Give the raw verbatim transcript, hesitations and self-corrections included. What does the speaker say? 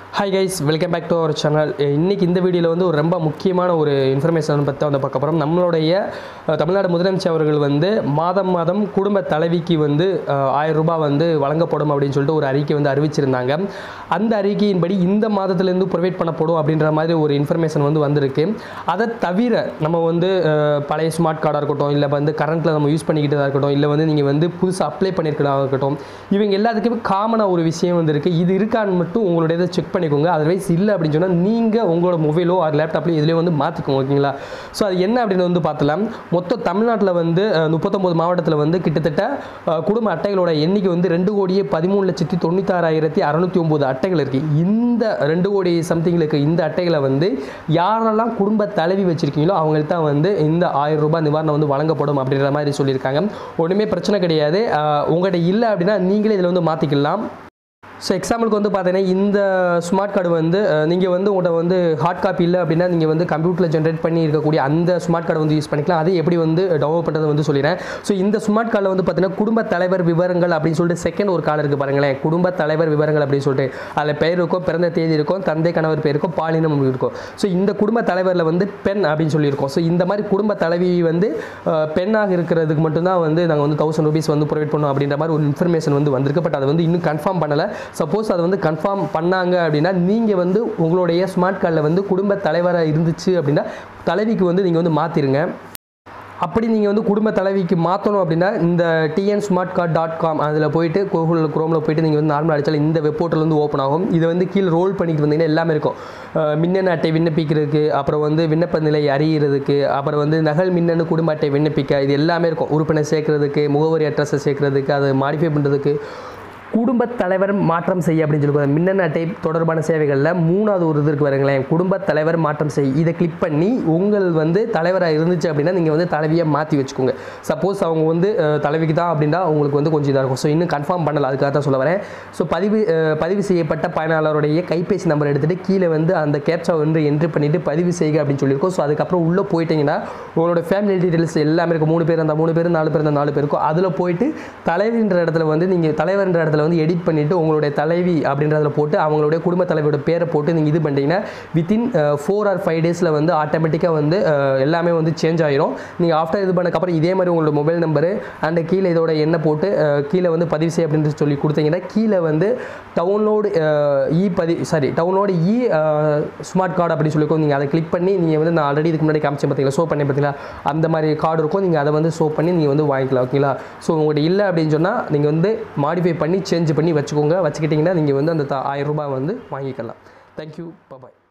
Hi guys, welcome back to our channel. இன்றைக்கி இந்த வீடியோவில் வந்து ஒரு ரொம்ப முக்கியமான ஒரு இன்ஃபர்மேஷன் பற்றி வந்து பார்க்க போகிறோம். நம்மளுடைய தமிழ்நாடு முதலமைச்சர் அவர்கள் வந்து மாதம் மாதம் குடும்ப தலைவிக்கு வந்து ஆயிரம் ரூபாய் வந்து வழங்கப்படும் அப்படின்னு சொல்லிட்டு ஒரு அறிக்கை வந்து அறிவிச்சிருந்தாங்க. அந்த அறிக்கையின்படி இந்த மாதத்துலேருந்து ப்ரொவைட் பண்ணப்படும் அப்படின்ற மாதிரி ஒரு இன்ஃபர்மேஷன் வந்து வந்திருக்கு. அதை தவிர நம்ம வந்து பழைய ஸ்மார்ட் கார்டாக இருக்கட்டும், இல்லை வந்து கரண்ட்டில் நம்ம யூஸ் பண்ணிக்கிட்டதாக இருக்கட்டும், இல்லை வந்து நீங்கள் வந்து புதுசாக அப்ளை பண்ணியிருக்கிறதாக இருக்கட்டும், இவங்க எல்லாத்துக்குமே காமனாக ஒரு விஷயம் வந்து இருக்குது. இது இருக்கான்னு மட்டும் உங்களுடைய இதை செக் பண்ணிக்கோங்க. அதர்வைஸ் இல்லை அப்படின்னு சொன்னால் நீங்கள் உங்களோட மொபைலோ ஆர் லேப்டாப்லையோ இதுலேயே வந்து மாற்றிக்கோங்க, ஓகேங்களா? ஸோ அது என்ன அப்படின்னு வந்து பார்த்தலாம். மொத்தம் தமிழ்நாட்டில் வந்து முப்பத்தொம்பது மாவட்டத்தில் வந்து கிட்டத்தட்ட குடும்ப அட்டைகளோட எண்ணிக்கை வந்து ரெண்டு கோடியே பதிமூணு லட்சத்தி தொண்ணூத்தாறாயிரத்தி அறுநூத்தி ஒம்பது அட்டைகள் இருக்குது. இந்த ரெண்டு கோடி சம்திங்கில் இருக்க இந்த அட்டைகளை வந்து யாரெல்லாம் குடும்ப தலைவி வச்சுருக்கீங்களோ அவங்களுக்கு தான் வந்து இந்த ஆயிரம் ரூபாய் நிவாரணம் வந்து வழங்கப்படும் அப்படின்ற மாதிரி சொல்லியிருக்காங்க. ஒன்றுமே பிரச்சனை கிடையாது. உங்கள்கிட்ட இல்லை அப்படின்னா நீங்களே இதில் வந்து மாற்றிக்கலாம். ஸோ எக்ஸாம்பிளுக்கு வந்து பார்த்தீங்கன்னா இந்த ஸ்மார்ட் கார்டு வந்து நீங்கள் வந்து உங்கள்கிட்ட வந்து ஹார்ட் காப்பி இல்லை அப்படின்னா நீங்கள் வந்து கம்ப்யூட்டரில் ஜென்ரேட் பண்ணி இருக்கக்கூடிய அந்த ஸ்மார்ட் கார்டை வந்து யூஸ் பண்ணிக்கலாம். அதை எப்படி வந்து டவுன்லோட் பண்ணுறது வந்து சொல்லிடுறேன். ஸோ இந்த ஸ்மார்ட் கார்டில் வந்து பார்த்தீங்கன்னா குடும்ப தலைவர் விவரங்கள் அப்படின்னு சொல்லிட்டு செகண்ட் ஒரு கார்டு இருக்குது பாருங்களேன். குடும்ப தலைவர் விவரங்கள் அப்படின்னு சொல்லிட்டு அதில் பெயர் இருக்கும், பிறந்த தேதி இருக்கும், தந்தை கணவர் பேர் இருக்கும், பாலினம் இருக்கும். ஸோ இந்த குடும்ப தலைவரில் வந்து பெண் அப்படின்னு சொல்லியிருக்கோம். ஸோ இந்த மாதிரி குடும்ப தலைவி வந்து பெண்ணாக இருக்கிறதுக்கு மட்டும்தான் வந்து நாங்கள் வந்து தௌசண்ட் ருபீஸ் வந்து ப்ரொவைட் பண்ணோம் அப்படின்ற மாதிரி ஒரு இன்ஃபர்மேஷன் வந்து வந்திருக்கு. பட் அதை வந்து இன்னும் கன்ஃபார்ம் பண்ணலை. சப்போஸ் அதை வந்து கன்ஃபார்ம் பண்ணாங்க அப்படின்னா நீங்கள் வந்து உங்களுடைய ஸ்மார்ட் கார்டில் வந்து குடும்ப தலைவராக இருந்துச்சு அப்படின்னா தலைவிக்கு வந்து நீங்கள் வந்து மாற்றிடுங்க. அப்படி நீங்கள் வந்து குடும்ப தலைவிக்கு மாற்றணும் அப்படின்னா இந்த TN smart card dot com அதில் போயிட்டு கூகுள் குரோமில் போயிட்டு நீங்கள் வந்து நார்மலாக அடித்தாலும் இந்த வெப் போர்ட்டல் வந்து ஓப்பன் ஆகும். இதை வந்து கீழே ரோல் பண்ணிட்டு வந்தீங்கன்னா எல்லாமே இருக்கும். மின்னணு அட்டை விண்ணப்பிக்கிறதுக்கு, அப்புறம் வந்து விண்ணப்ப நிலை அறிகிறதுக்கு, அப்புறம் வந்து நகல் மின்னணு குடும்ப அட்டை விண்ணப்பிக்க, இது எல்லாமே இருக்கும். உறுப்பினர் சேர்க்கறதுக்கு, முகவரி அட்ரஸை சேர்க்கறதுக்கு, அதை மாடிஃபை பண்ணுறதுக்கு, குடும்ப தலைவர் மாற்றம் செய்ய அப்படின்னு சொல்லி மின்னணு அட்டை தொடர்பான சேவைகளில் மூணாவது ஒரு இது இருக்கு பாருங்களேன், குடும்ப தலைவர் மாற்றம் செய். இதை கிளிக் பண்ணி உங்கள் வந்து தலைவராக இருந்துச்சு அப்படின்னா நீங்கள் வந்து தலைவியை மாற்றி வச்சுக்கோங்க. சப்போஸ் அவங்க வந்து தலைவிக்கு தான் அப்படின்னா உங்களுக்கு வந்து கொஞ்சம் இதாக இருக்கும். ஸோ இன்னும் கன்ஃபார்ம் பண்ணலை, அதுக்காக தான் சொல்ல வரேன். ஸோ பதிவு பதிவு செய்யப்பட்ட பயனாளருடைய கைபேசி நம்பர் எடுத்துகிட்டு கீழே வந்து அந்த கேப்சா வந்து என்ட்ரி பண்ணிவிட்டு பதிவு செய்க அப்படின்னு சொல்லியிருக்கோம். ஸோ அதுக்கப்புறம் உள்ளே போயிட்டீங்கன்னா உங்களோட ஃபேமிலி டீட்டெயில்ஸ் எல்லாமே இருக்கும். மூணு பேர் இருந்தால் மூணு பேர், நாலு பேர் இருந்தால் நாலு பேர் இருக்கும். அதில் போயிட்டு தலைவின்ற இடத்துல வந்து நீங்கள் தலைவர்ன்ற இடத்துல வந்து எடிட் பண்ணிவிட்டு உங்களுடைய தலைவி அப்படின்றதில் போட்டு அவங்களுடைய குடும்ப தலைவியோட பேரை போட்டு நீங்கள் இது பண்ணிட்டீங்கன்னா வித்தின் ஃபோர் ஆர் ஃபைவ் டேஸில் வந்து ஆட்டோமேட்டிக்காக வந்து எல்லாமே வந்து சேஞ்ச் ஆகிரும். நீங்கள் ஆஃப்டர் இது பண்ணக்கப்புறம் இதே மாதிரி உங்களோட மொபைல் நம்பரு அண்ட் கீழே இதோட எண்ணை போட்டு கீழே வந்து பதிவு செய்ய அப்படின்னு சொல்லி கொடுத்தீங்கன்னா கீழே வந்து டவுன்லோடு இ பதிவு sorry download e smart card அப்படின்னு சொல்லியிருக்கோம். நீங்கள் அதை கிளிக் பண்ணி நீங்கள் வந்து நான் ஆல்ரெடி இதுக்கு முன்னாடி காமிச்சேன் பார்த்தீங்களா, ஷோ பண்ணி பார்த்தீங்களா, அந்த மாதிரி கார்டு இருக்கும். நீங்கள் அதை வந்து ஷோ பண்ணி நீங்கள் வந்து வாங்கிக்கலாம், ஓகேங்களா? ஸோ உங்கள்கிட்ட இல்லை அப்படின்னு சொன்னால் நீங்கள் வந்து மாடிஃபை பண்ணி சேஞ்ச் பண்ணி வச்சுக்கோங்க. வச்சுக்கிட்டிங்கன்னா நீங்கள் வந்து அந்த ஆயிரம் ரூபாய் வந்து வாங்கிக்கலாம். தேங்க்யூ, பாய்.